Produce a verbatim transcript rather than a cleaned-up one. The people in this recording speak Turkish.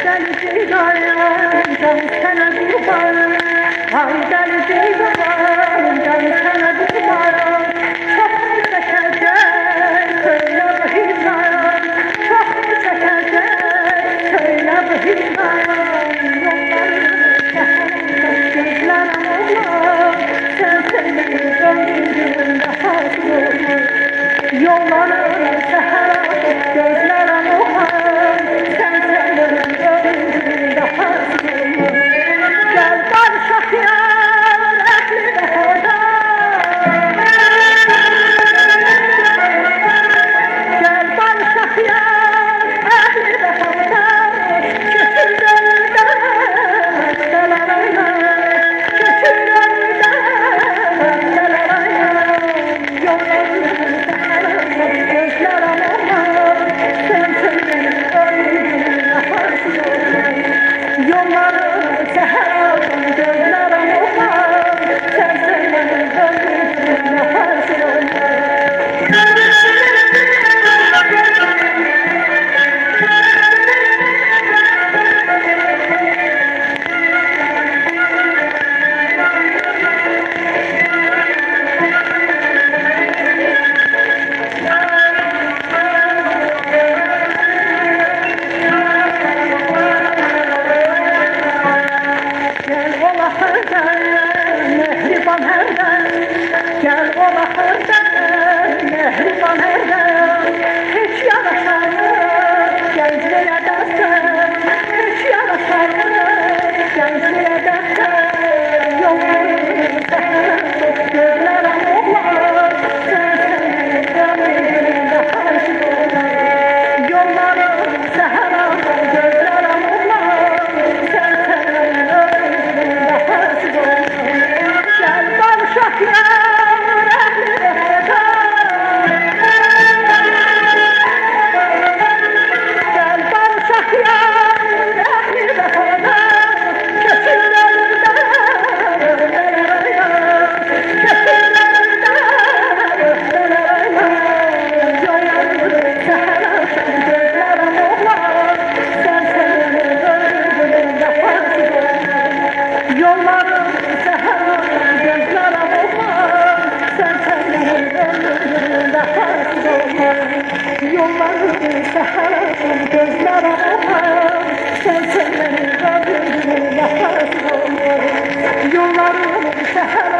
deli cigarım, can sana kurbanım. Ay deli cigarım, can sana kurbanım. Çok mu çekecek, söyle bu hikayen. Çok mu çekecek, söyle bu hikayen. Gözlerim oğlan, sen senin ömründe hasıl olma. Yollarım seher, gözlerim oğlan, sen senin ömründe hasıl olma. Gel barışak yar, ehli vefadar. Gel barışak yar, ehli vefadar. Götür gönülden hastalarına, götür gönülden hastalarına. Yollarım seher, gözlerim oğlan, sen senin ömründe hasıl olma. Yollarım seher, gözlerim oğlan, sen senin ömründe hasıl olma. Gel ola hırdan, mehriban herden. Gel ola hırdan, mehriban herden. Hiç yaraşar mı gençliğe dersen? Hiç yaraşar mı gençliğe dersen? Yollarım seher, gözlerim oğlan, sen senin ömründe hasıl olma. Yollarım seher, gözlerim oğlan, sen senin ömründe hasıl olma. Gel barışak yar, ehli vefadar. Gel barışak yar, ehli vefadar. Götür gönülden öfkelerine, götür gönülden öfkelerine. Yollarım seher, gözlerim oğlan, sen senin ömründe hasıl olma. Yollarım seher, gözlerim oğlan, sen senin ömründe hasıl olma. Yollarım seher, gözlerim oğlan, sen senin ömründe hasıl olma. Yollarım seher,